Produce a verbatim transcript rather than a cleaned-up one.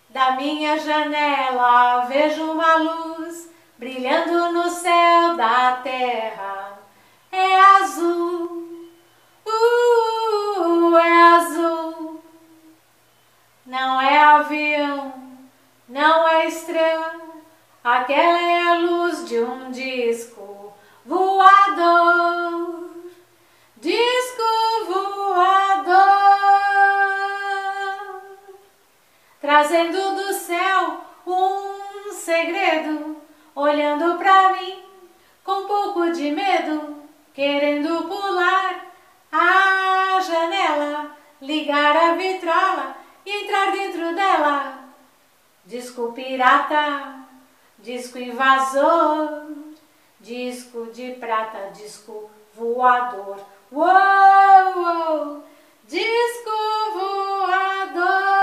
Da minha janela vejo uma luz brilhando no céu da terra. É azul, uh, é azul. Não é avião, não é estrela, aquela é a luz de um disco voador. Disco voador, trazendo do céu um segredo, olhando pra mim com um pouco de medo, querendo pular a janela, ligar a vitrola e entrar dentro dela. Disco pirata, disco invasor, disco de prata, disco voador. Uou, uou, disco voador.